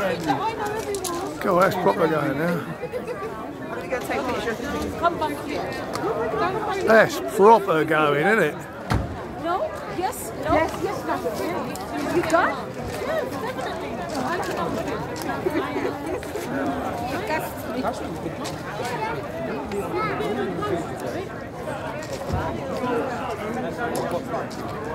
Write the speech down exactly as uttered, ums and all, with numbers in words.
God, that's proper going now. I'm going to take a picture. Come back here. That's proper going, isn't it? No? Yes? No? Yes, yes, that's it. You got? Yes, definitely. That's